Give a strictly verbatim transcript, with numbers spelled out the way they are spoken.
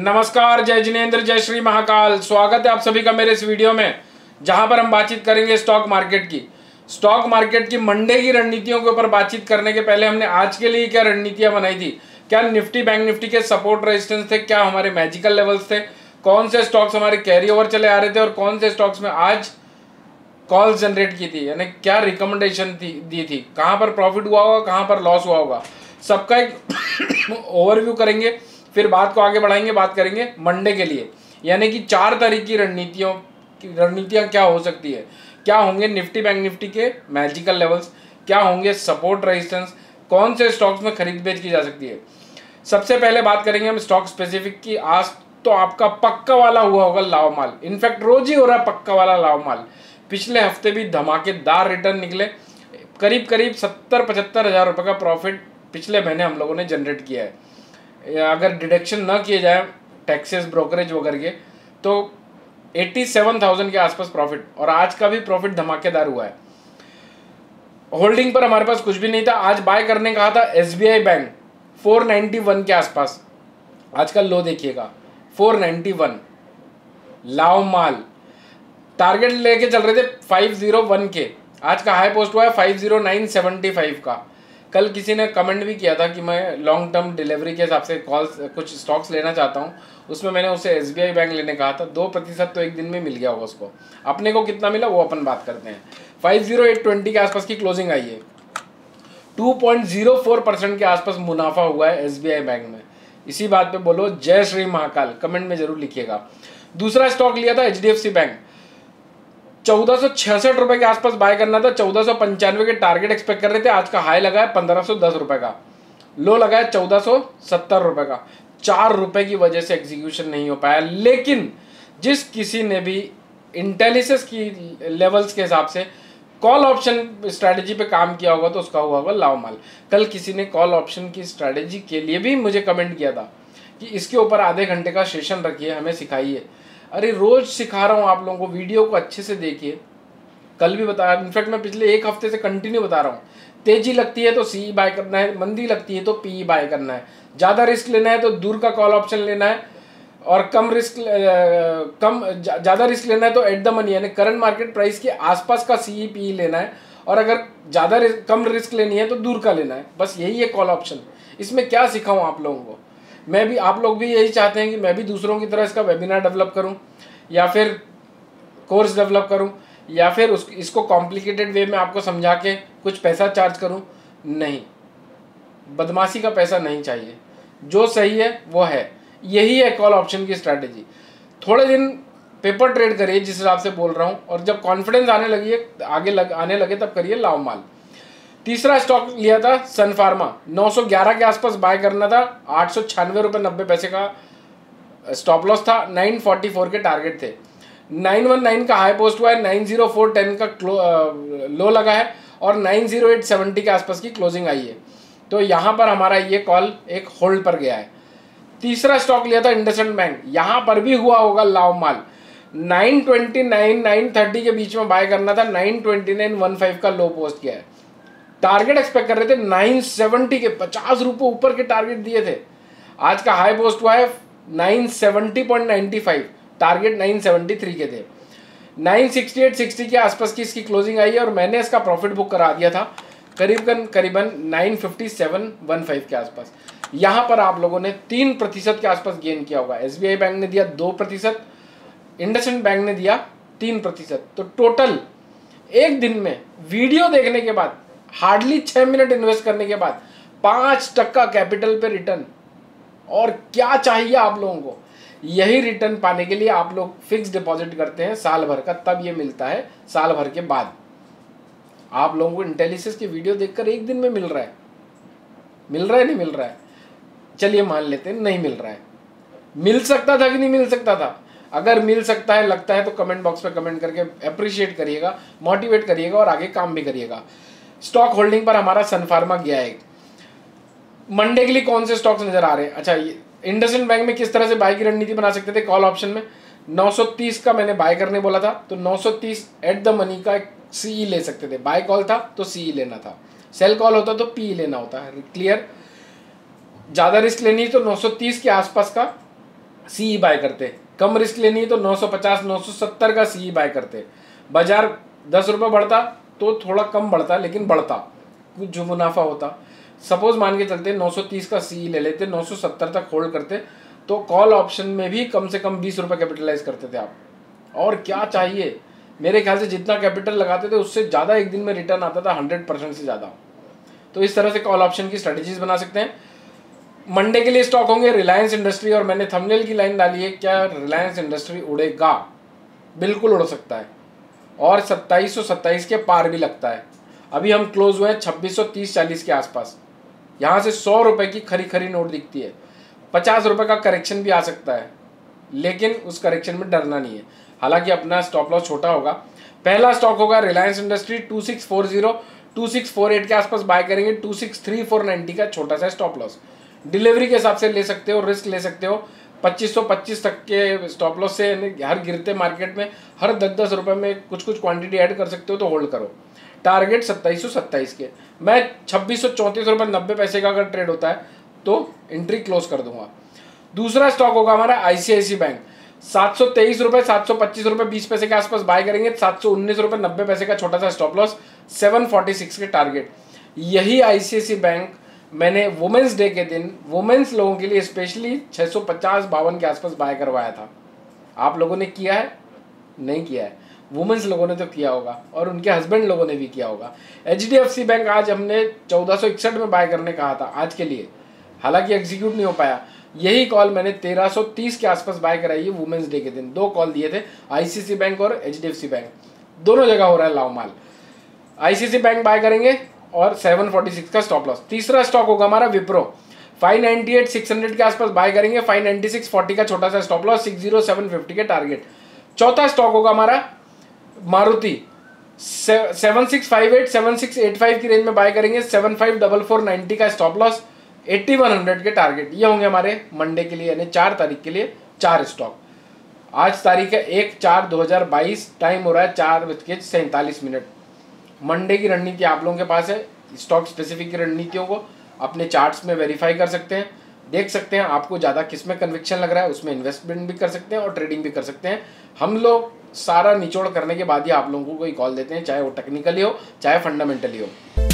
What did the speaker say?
नमस्कार, जय जिनेंद्र, जय श्री महाकाल। स्वागत है आप सभी का मेरे इस वीडियो में, जहां पर हम बातचीत करेंगे स्टॉक मार्केट की। स्टॉक मार्केट की मंडे की रणनीतियों के ऊपर बातचीत करने के पहले हमने आज के लिए क्या रणनीतियां बनाई थी, क्या निफ्टी बैंक निफ्टी के सपोर्ट रेजिस्टेंस थे, क्या हमारे मैजिकल लेवल्स थे, कौन से स्टॉक्स हमारे कैरी ओवर चले आ रहे थे और कौन से स्टॉक्स में आज कॉल्स जनरेट की थी, यानी क्या रिकमेंडेशन थी दी थी, कहां पर प्रॉफिट हुआ होगा, कहां पर लॉस हुआ होगा, सबका एक ओवरव्यू करेंगे। फिर बात को आगे बढ़ाएंगे, बात करेंगे मंडे के लिए, यानी कि चार तारीख की रणनीतियों की रणनीतियां क्या हो सकती है, क्या होंगे निफ्टी बैंक निफ्टी के मैजिकल लेवल्स, क्या होंगे सपोर्ट रेजिस्टेंस, कौन से स्टॉक्स में खरीद बेच की जा सकती है। सबसे पहले बात करेंगे हम स्टॉक स्पेसिफिक की। आज तो आपका पक्का वाला हुआ होगा लाव माल, इनफैक्ट रोज ही हो रहा है पक्का वाला लाव माल। पिछले हफ्ते भी धमाकेदार रिटर्न निकले, करीब करीब सत्तर पचहत्तर हजार रुपये का प्रॉफिट पिछले महीने हम लोगों ने जनरेट किया है। अगर डिडक्शन न किए जाए टैक्सेस ब्रोकरेज वगैरह के तो सत्तासी हज़ार के आसपास प्रॉफिट, और आज का भी प्रॉफिट धमाकेदार हुआ है। होल्डिंग पर हमारे पास कुछ भी नहीं था। आज बाय करने कहा था एसबीआई बैंक चार सौ इक्यानवे के आसपास, आज का लो देखिएगा चार सौ इक्यानवे। लाव माल टारगेट लेके चल रहे थे पाँच सौ एक के, आज का हाई पोस्ट हुआ है पाँच सौ नौ सौ पचहत्तर का। कल किसी ने कमेंट भी किया था कि मैं लॉन्ग टर्म डिलीवरी के हिसाब से कॉल्स कुछ स्टॉक्स लेना चाहता हूं, उसमें मैंने उसे एसबीआई बैंक लेने कहा था। दो प्रतिशत तो एक दिन में मिल गया होगा उसको। अपने को कितना मिला वो अपन बात करते हैं। पाँच सौ आठ सौ बीस के आसपास की क्लोजिंग आई है। दो पॉइंट शून्य चार परसेंट के आसपास मुनाफा हुआ है एसबीआई बैंक में। इसी बात पे बोलो जय श्री महाकाल, कमेंट में जरूर लिखिएगा। दूसरा स्टॉक लिया था एचडीएफसी बैंक, चौदह सौ छियासठ रुपए के आसपास बाय करना था। चौदह सौ पंचानवे के टारगेट एक्सपेक्ट कर रहे थे। आज का हाई लगा है पंद्रह सौ दस रुपए का, लो लगा है चौदह सौ सत्तर रुपए का। चार रुपए की वजह से एग्जीक्यूशन नहीं हो पाया, लेकिन जिस किसी ने भी इंटेलिजेंस की लेवल्स के हिसाब से कॉल ऑप्शन स्ट्रैटेजी पे काम किया होगा तो उसका हुआ होगा लाव माल। कल किसी ने कॉल ऑप्शन की स्ट्रैटेजी के लिए भी मुझे कमेंट किया था कि इसके ऊपर आधे घंटे का सेशन रखिए, हमें सिखाइए। अरे रोज सिखा रहा हूँ आप लोगों को, वीडियो को अच्छे से देखिए। कल भी बताया, इनफैक्ट मैं पिछले एक हफ्ते से कंटिन्यू बता रहा हूँ। तेजी लगती है तो सी बाय करना है, मंदी लगती है तो पी बाय करना है। ज़्यादा रिस्क लेना है तो दूर का कॉल ऑप्शन लेना है, और कम रिस्क कम ज़्यादा रिस्क लेना है तो एट द मनी यानी करंट मार्केट प्राइस के आसपास का सी पी लेना है, और अगर ज़्यादा कम रिस्क लेनी है तो दूर का लेना है। बस यही है कॉल ऑप्शन। इसमें क्या सिखाऊँ आप लोगों को। मैं भी, आप लोग भी यही चाहते हैं कि मैं भी दूसरों की तरह इसका वेबिनार डेवलप करूं, या फिर कोर्स डेवलप करूं, या फिर उस इसको कॉम्प्लिकेटेड वे में आपको समझा के कुछ पैसा चार्ज करूं। नहीं, बदमाशी का पैसा नहीं चाहिए, जो सही है वो है। यही है कॉल ऑप्शन की स्ट्रैटेजी। थोड़े दिन पेपर ट्रेड करिए जिस हिसाब से बोल रहा हूँ, और जब कॉन्फिडेंस आने लगी आगे लग आने लगे तब करिए लाव माल। तीसरा स्टॉक लिया था सन फार्मा, नौ सौ ग्यारह के आसपास बाय करना था। आठ सौ छियानवे रुपये नब्बे पैसे का स्टॉप लॉस था। नौ सौ चौवालीस के टारगेट थे। नौ सौ उन्नीस का हाई पोस्ट हुआ है, नौ सौ चार सौ दस का लो लगा है, और नौ सौ आठ सौ सत्तर के आसपास की क्लोजिंग आई है। तो यहाँ पर हमारा ये कॉल एक होल्ड पर गया है। तीसरा स्टॉक लिया था इंडसइंड बैंक, यहाँ पर भी हुआ होगा लाव माल। नौ सौ उनतीस नौ सौ तीस के बीच में बाय करना था। नौ सौ उनतीस पंद्रह का लो पोस्ट किया है। टारगेट एक्सपेक्ट कर रहे थे नौ सौ सत्तर के, पचास रुपए ऊपर के टारगेट दिए थे। आज का हाई पोस्ट हुआ है नौ सौ सत्तर पॉइंट नौ पाँच, टारगेट नौ सौ तिहत्तर के थे। नौ सौ अड़सठ साठ के आसपास की इसकी क्लोजिंग आई है, और मैंने इसका प्रॉफिट बुक करा दिया था करीबन करीबन नौ सौ सत्तावन पंद्रह के आसपास। यहाँ पर आप लोगों ने तीन प्रतिशत के आसपास गेन किया होगा। एसबीआई बैंक ने दिया दो प्रतिशत, इंडसइंड बैंक ने दिया तीन प्रतिशत। तो टोटल एक दिन में वीडियो देखने के बाद, हार्डली छः मिनट इन्वेस्ट करने के बाद पाँच टक्का कैपिटल पे रिटर्न। और क्या चाहिए आप लोगों को। यही रिटर्न पाने के लिए आप लोग फिक्स डिपॉजिट करते हैं साल भर का, तब ये मिलता है साल भर के बाद। आप लोगों को इंटेलिजेंस की वीडियो देखकर एक दिन में मिल रहा है, मिल रहा है नहीं मिल रहा है, चलिए मान लेते हैं नहीं मिल रहा है। मिल सकता था कि नहीं मिल सकता था। अगर मिल सकता है लगता है तो कमेंट बॉक्स में कमेंट करके अप्रिशिएट करिएगा, मोटिवेट करिएगा, और आगे काम भी करिएगा। स्टॉक होल्डिंग पर हमारा सन फार्मा गया है। मंडे के लिए कौन से स्टॉक्स नजर आ रहे हैं। अच्छा, इंडसइंड बैंक में किस तरह से बाय की रणनीति बना सकते थे कॉल ऑप्शन में। नौ सौ तीस का मैंने बाय करने बोला था, तो नौ सौ तीस एट द मनी का एक सीई ले सकते थे। बाय कॉल था तो सीई लेना था, सेल कॉल होता तो पी लेना होता है। क्लियर। ज़्यादा रिस्क लेनी है तो नौ सौ तीस के आसपास का सी बाय करते, कम रिस्क लेनी है तो नौ सौ पचास नौ सौ सत्तर का सी बाय करते। बाजार दस रुपये बढ़ता तो थोड़ा कम बढ़ता लेकिन बढ़ता, कुछ जो मुनाफा होता। सपोज मान के चलते नौ सौ तीस का सी ले लेते, नौ सौ सत्तर तक होल्ड करते, तो कॉल ऑप्शन में भी कम से कम बीस रुपये कैपिटलाइज करते थे आप। और क्या चाहिए, मेरे ख्याल से जितना कैपिटल लगाते थे उससे ज़्यादा एक दिन में रिटर्न आता था, हंड्रेड परसेंट से ज़्यादा। तो इस तरह से कॉल ऑप्शन की स्ट्रेटेजीज बना सकते हैं। मंडे के लिए स्टॉक होंगे रिलायंस इंडस्ट्री, और मैंने थंबनेल की लाइन डाली है, क्या रिलायंस इंडस्ट्री उड़ेगा? बिल्कुल उड़ सकता है, और सत्ताईस सौ सत्ताईस के पार भी लगता है। अभी हम क्लोज हुए हैं छब्बीस सौ तीस चालीस के आसपास। यहाँ से सौ रुपये की खरी खरी नोट दिखती है, पचास रुपये का करेक्शन भी आ सकता है, लेकिन उस करेक्शन में डरना नहीं है। हालांकि अपना स्टॉप लॉस छोटा होगा। पहला स्टॉक होगा Reliance industry, two six four zero two six four eight के आसपास बाय करेंगे, two six three four ninety का छोटा सा स्टॉप लॉस। डिलीवरी के हिसाब से ले सकते हो, रिस्क ले सकते हो, पच्चीस सौ पच्चीस तक के स्टॉप लॉस से हर गिरते मार्केट में हर दस दस रुपये में कुछ कुछ क्वांटिटी ऐड कर सकते हो तो होल्ड करो। टारगेट सत्ताईस सौ सत्ताईस के, मैं छब्बीस सौ चौंतीस रुपये नब्बे पैसे का अगर ट्रेड होता है तो एंट्री क्लोज कर दूंगा। दूसरा स्टॉक होगा हमारा आईसीआईसी बैंक, सात सौ तेईस रुपये सात सौ पच्चीस रुपये बीस पैसे के आसपास बाय करेंगे, सात सौ उन्नीस रुपये नब्बे पैसे का छोटा सा stop loss, seven forty six के टारगेट। यही आईसीआईसी बैंक मैंने वुमेंस डे के दिन वुमेंस लोगों के लिए स्पेशली छः सौ पचास बावन के आसपास बाय करवाया था। आप लोगों ने किया है? नहीं किया है, वुमेंस लोगों ने तो किया होगा, और उनके हस्बैंड लोगों ने भी किया होगा। एचडीएफसी बैंक आज हमने चौदह सौ इकसठ में बाय करने कहा था आज के लिए, हालांकि एग्जीक्यूट नहीं हो पाया। यही कॉल मैंने तेरह सौ तीस के आसपास बाय कराई है वुमेंस डे के दिन। दो कॉल दिए थे, आईसीआईसी बैंक और एचडीएफसी बैंक, दोनों जगह हो रहा है लाव माल। आईसीआईसी बैंक बाय करेंगे और सेवन फोर्टी सिक्स का स्टॉप लॉस। तीसरा स्टॉक होगा हमारा Wipro, five ninety eight six hundred के आसपास बाय करेंगे, फाइव नाइन्टी सिक्स फोर्टी का छोटा सा stop loss, six zero seven fifty के टारगेट। चौथा स्टॉक होगा हमारा Maruti, seven six five eight seven six eight five की रेंज में बाय करेंगे, seven five double four ninety का stop loss, eighty one hundred के टारगेट। ये होंगे हमारे मंडे के लिए, यानी चार तारीख के लिए चार स्टॉक। आज तारीख है एक चार दो हजार बाईस, टाइम हो रहा है चार बज के सैंतालीस मिनट। मंडे की रणनीति आप लोगों के पास है। स्टॉक स्पेसिफिक की रणनीतियों को अपने चार्ट्स में वेरीफाई कर सकते हैं, देख सकते हैं आपको ज़्यादा किस में कन्विक्शन लग रहा है, उसमें इन्वेस्टमेंट भी कर सकते हैं और ट्रेडिंग भी कर सकते हैं। हम लोग सारा निचोड़ करने के बाद ही आप लोगों को कोई कॉल देते हैं, चाहे वो टेक्निकली हो चाहे फंडामेंटली हो।